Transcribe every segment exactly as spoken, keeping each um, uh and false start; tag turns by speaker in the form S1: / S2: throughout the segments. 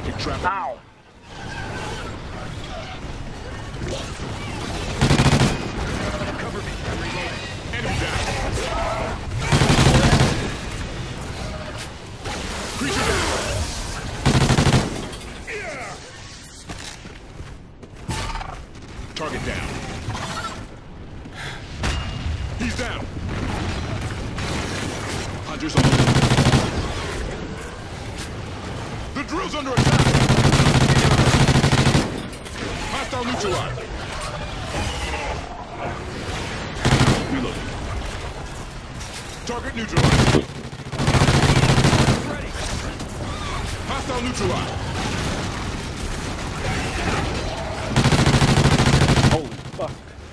S1: Electric trap.
S2: Ow!
S1: Cover me. I'm reloading. Enemy down. Creature down. Yeah. Target down. He's down. Hunters on the move. The drill's under attack. Hostile neutralized. Reloading. Target neutralized. Ready. Hostile neutralized.
S2: Holy fuck.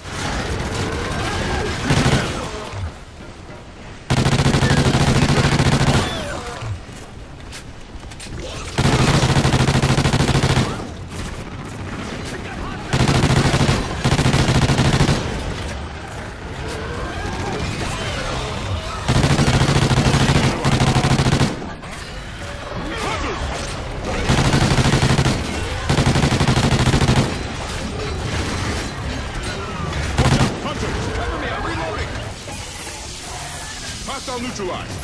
S1: Hostile neutralized.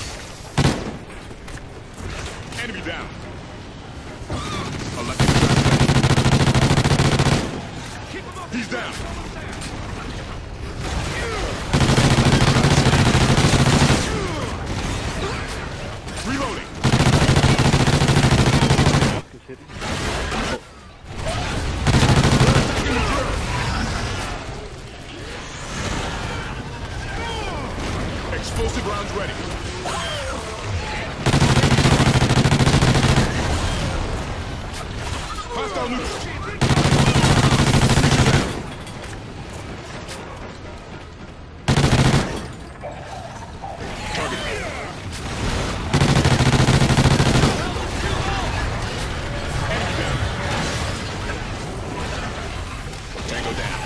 S1: Enemy down. Electric trap. He's down. Reloading. Explosive rounds ready. Hostile neutral. Target. Enemy down. Tango down.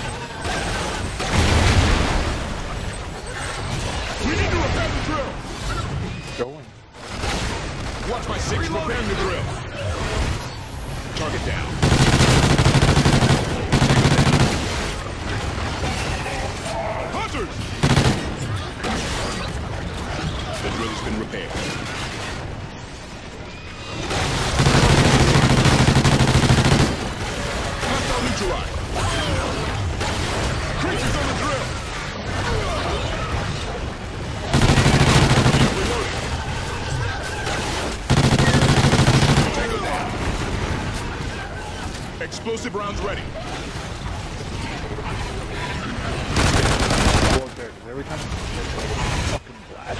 S1: We need to repair the drill.
S2: Going.
S1: Watch my six. Repairing the drill. Target down. Hunters! The drill has been repaired. Hostile neutralized. Creatures on the drill. Reloading. Tango down. Explosive rounds ready.
S2: Every time fucking blast.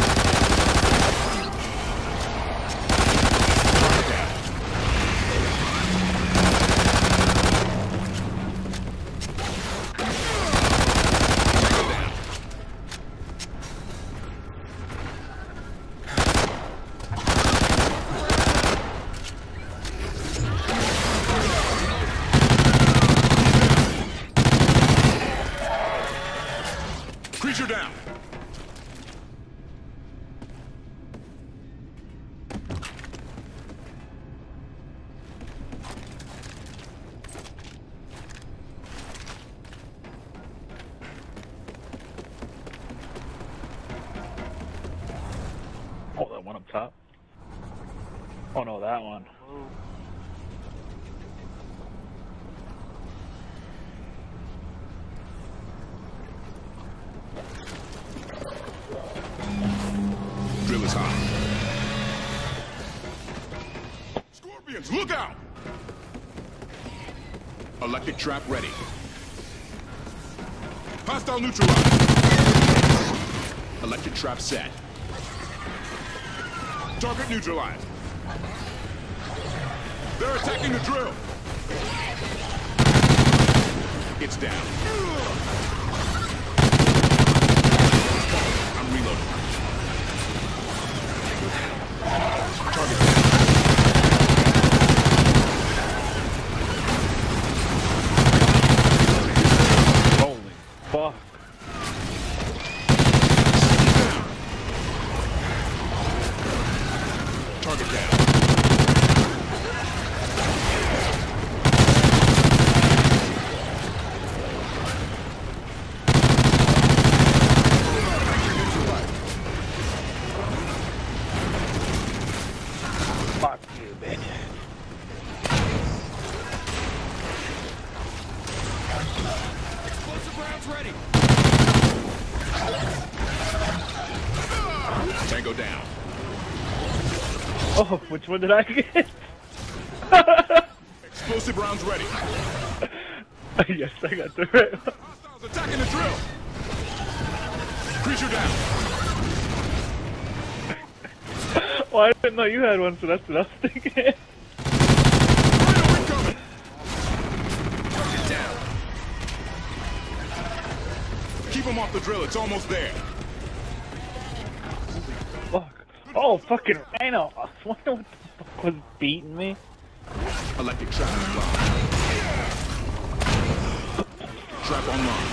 S1: Creature down.
S2: Oh, that one up top. Oh no, that one.
S1: Drill is hot. Scorpions, look out! Electric trap ready. Hostile neutralized. Electric trap set. Target neutralized. They're attacking the drill. It's down. I'm reloading. Target down.
S2: Holy fuck.
S1: Target down.
S2: Oh, which one did I get?
S1: Explosive rounds ready.
S2: Yes, I got the right one.
S1: Hostiles attacking the drill. Creature down.
S2: Well, I didn't know you had one, so that's what I was thinking.
S1: Rhino incoming. Target down. Keep him off the drill. It's almost there.
S2: Fuck. Oh, fucking Rhino. I was wondering what the fuck was beating me.
S1: Electric trap applied. Trap online.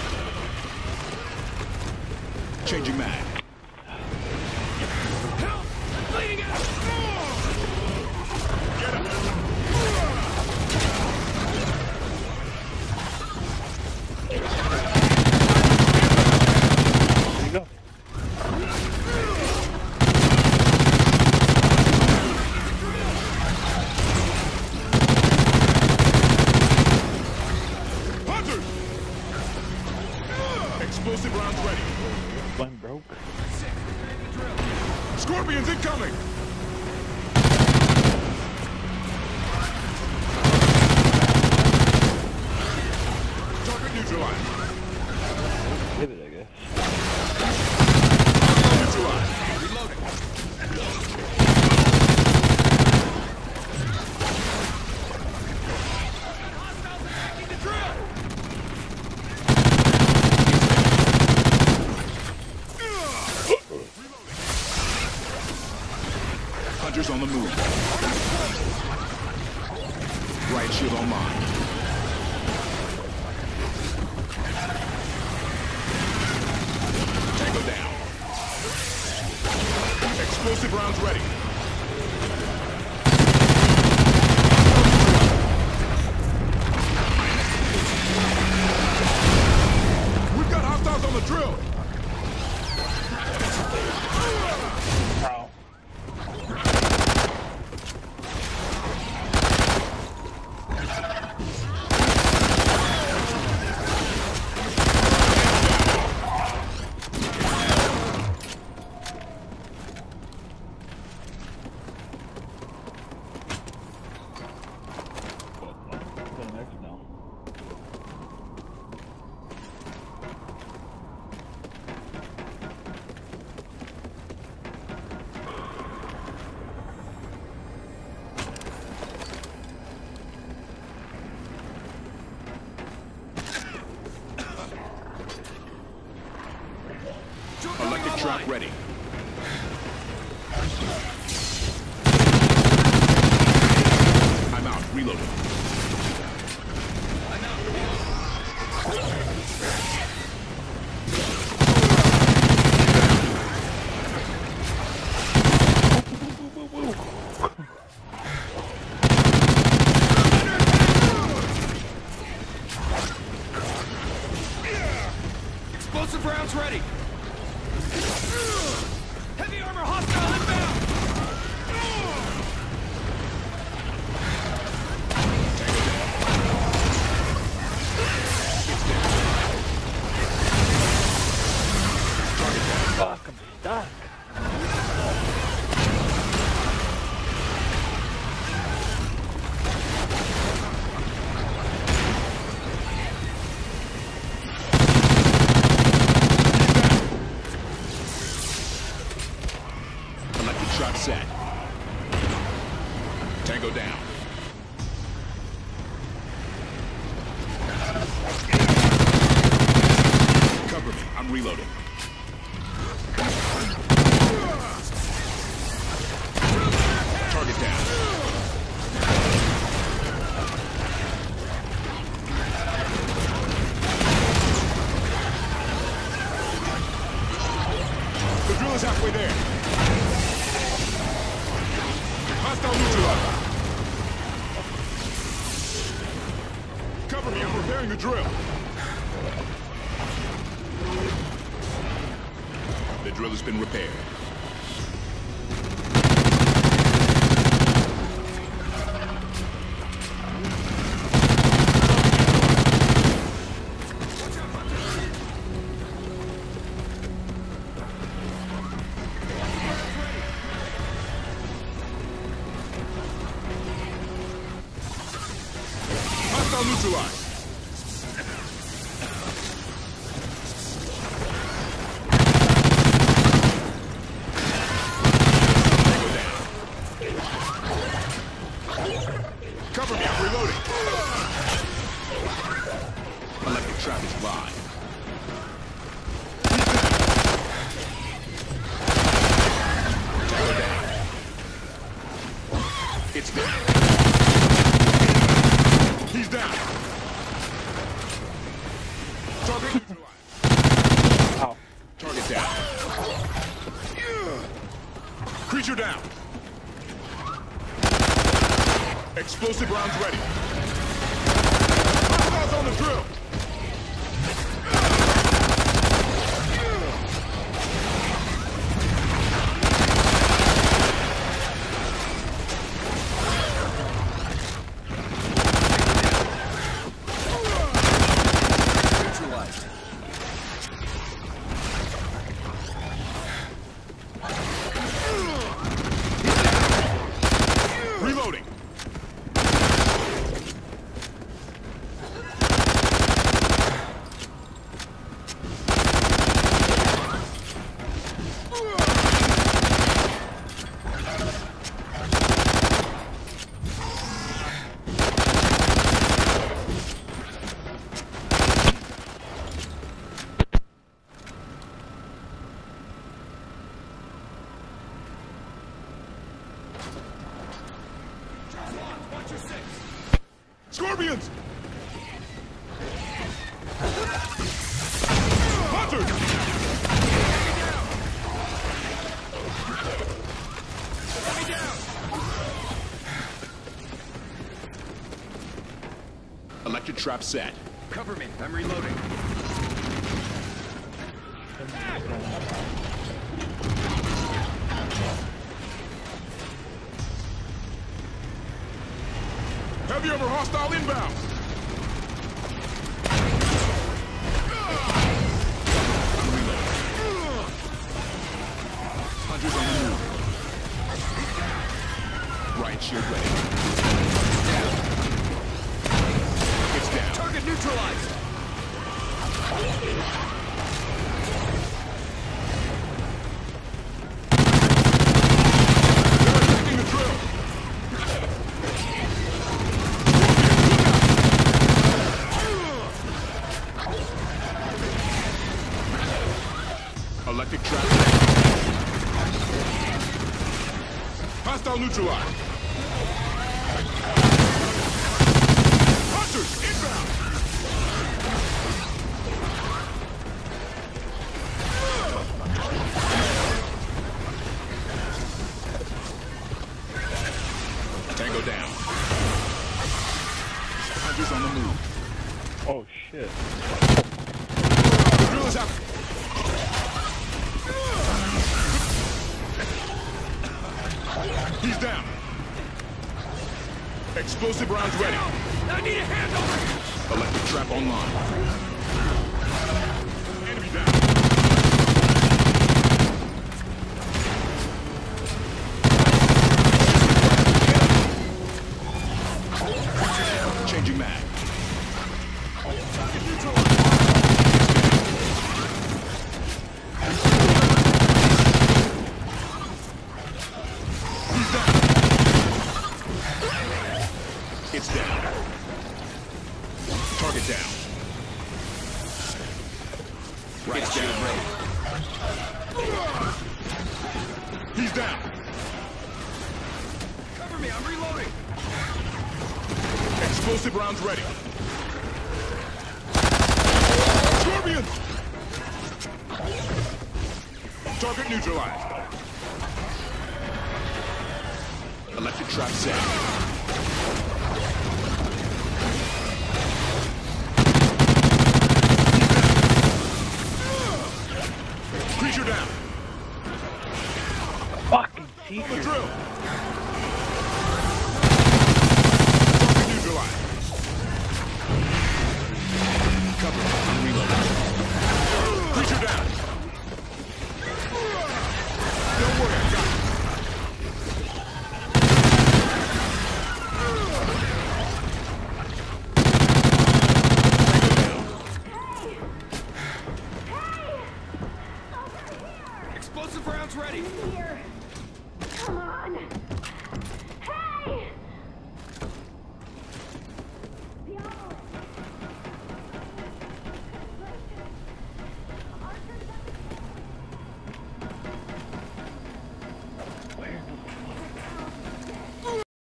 S1: Changing mag. Help! Bleeding out! Get him!
S2: There you go.
S1: Hunters! Explosive rounds ready.
S2: One broke.
S1: Scorpions incoming! Target neutralized.
S2: Give it, I guess.
S1: Neutralized. Reloading. Hostiles attacking the drill! Hunters on the move. Right shield online. Tango down. Explosive rounds ready. We've got hostiles on the drill.
S2: Ow.
S1: Electric trap ready. I'm out. Reloading. I'm out. Explosive rounds ready. Heavy armor hostile inbound!
S2: Fuck, I'm stuck.
S1: Electric trap set. Tango down. Cover me. I'm reloading. Target down. The drill is halfway there. Hostile neutralized. Cover me, I'm repairing the drill. The drill has been repaired. neutralized. Tango down. Cover me, I'm reloading. Electric trap is live. It's down. He's down. Target neutralized.
S2: Ow.
S1: Target down. Creature down. Explosive rounds ready. Hostiles on the drill. Reloading. Scorpions! Hunters! Electric trap set.
S3: Cover me. I'm reloading.
S1: Heavy armor hostile inbound. Hunters on the move. Right shield ready. It's down.
S3: Target neutralized.
S1: They're attacking the drill. Electric trap. Hostile neutralized. Hunters inbound. Tango down. Hunters on the move.
S2: Oh shit.
S1: The drill is out. He's down. Explosive rounds ready.
S3: I need a hand over here.
S1: Electric trap online. Enemy down. Changing mag. It's down. Target down. Right it's down. Ready. He's down.
S3: Cover me. I'm reloading.
S1: Explosive rounds ready. Scorpions! Target neutralized. Electric trap set. Creature down.
S2: Fucking
S1: The
S2: secret.
S1: drill. Target neutralized. Cover. I'm reloading. Creature down. Don't worry, I got it.
S3: Explosive rounds ready.
S4: Here. Come on.